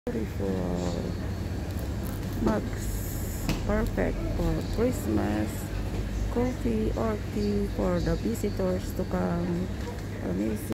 Beautiful mugs, perfect for Christmas, coffee or tea for the visitors to come. Amazing.